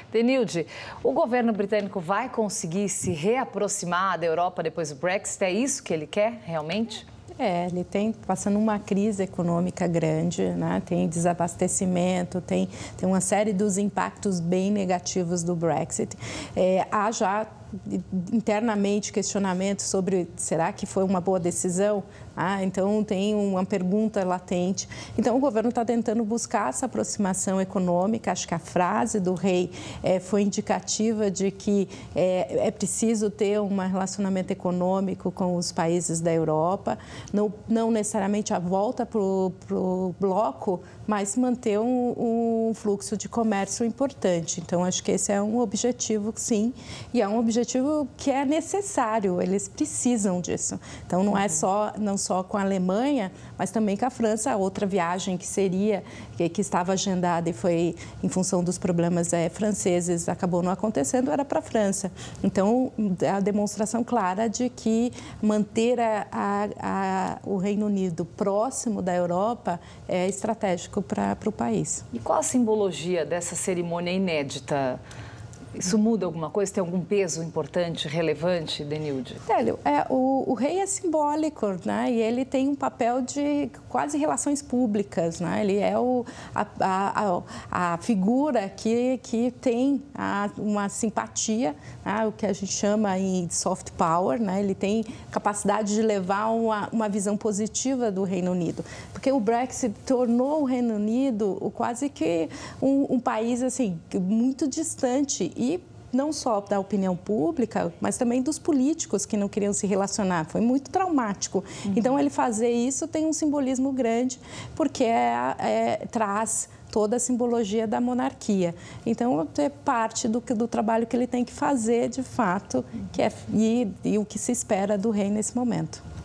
Denilde, o governo britânico vai conseguir se reaproximar da Europa depois do Brexit? É isso que ele quer realmente? Ele tem passando uma crise econômica grande, né? Tem desabastecimento, tem uma série dos impactos bem negativos do Brexit. Há já internamente questionamentos sobre será que foi uma boa decisão? Então tem uma pergunta latente. Então o governo está tentando buscar essa aproximação econômica. Acho que a frase do rei foi indicativa de que é preciso ter um relacionamento econômico com os países da Europa, não necessariamente a volta para o bloco, mas manter um fluxo de comércio importante. Então acho que esse é um objetivo, sim, e é um objetivo que é necessário. Eles precisam disso. Então não só com a Alemanha, mas também com a França. A outra viagem que estava agendada e foi em função dos problemas franceses, acabou não acontecendo, era para a França. Então, a demonstração clara de que manter o Reino Unido próximo da Europa é estratégico para o país. E qual a simbologia dessa cerimônia inédita? Isso muda alguma coisa? Tem algum peso importante, relevante, Denilde? Célio, o rei é simbólico, né? E ele tem um papel de quase relações públicas, né? Ele é a figura que tem uma simpatia, né? O que a gente chama de soft power, né? Ele tem capacidade de levar uma visão positiva do Reino Unido. Porque o Brexit tornou o Reino Unido quase que um país assim, muito distante e não só da opinião pública, mas também dos políticos que não queriam se relacionar. Foi muito traumático. Então, ele fazer isso tem um simbolismo grande, porque traz toda a simbologia da monarquia. Então, é parte do trabalho que ele tem que fazer, de fato, e o que se espera do rei nesse momento.